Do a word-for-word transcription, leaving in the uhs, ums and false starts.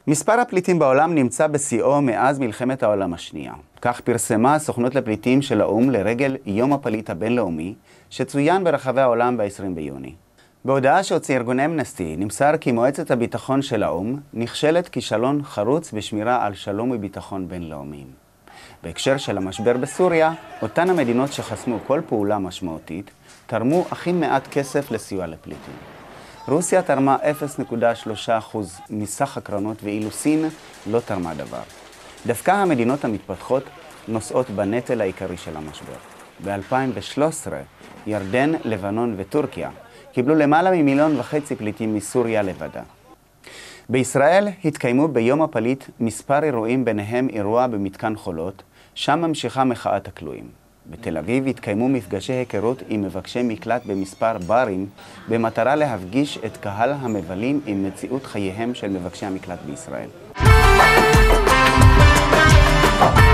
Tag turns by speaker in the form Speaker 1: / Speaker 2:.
Speaker 1: מספר הפליטים בעולם נמצא בשיאו מאז מלחמת העולם השנייה. כך פרסמה הסוכנות לפליטים של האו"ם לרגל יום הפליט הבינלאומי, שצוין ברחבי העולם ב-עשרים ביוני. בהודעה שהוציא ארגון אמנסטי, נמסר כי מועצת הביטחון של האו"ם נכשלת כישלון חרוץ בשמירה על שלום וביטחון בינלאומיים. בהקשר של המשבר בסוריה, אותן המדינות שחסמו כל פעולה משמעותית, תרמו הכי מעט כסף לסיוע לפליטים. רוסיה תרמה אפס נקודה שלושה אחוז מסך הקרנות, ואילו סין לא תרמה דבר. דווקא המדינות המתפתחות נושאות בנטל העיקרי של המשבר. ב-אלפיים ושלוש עשרה, ירדן, לבנון וטורקיה קיבלו למעלה ממיליון וחצי פליטים מסוריה לבדה. בישראל התקיימו ביום הפליט מספר אירועים, ביניהם אירוע במתקן חולות, שם ממשיכה מחאת הכלואים. בתל אביב התקיימו מפגשי היכרות עם מבקשי מקלט במספר ברים, במטרה להפגיש את קהל המבלים עם מציאות חייהם של מבקשי המקלט בישראל.